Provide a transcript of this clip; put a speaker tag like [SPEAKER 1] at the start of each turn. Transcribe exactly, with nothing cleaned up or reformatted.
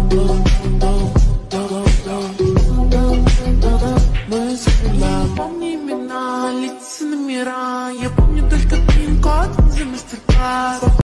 [SPEAKER 1] Помни имена, лица, номера. Я помню только пин-код за мастер-класс.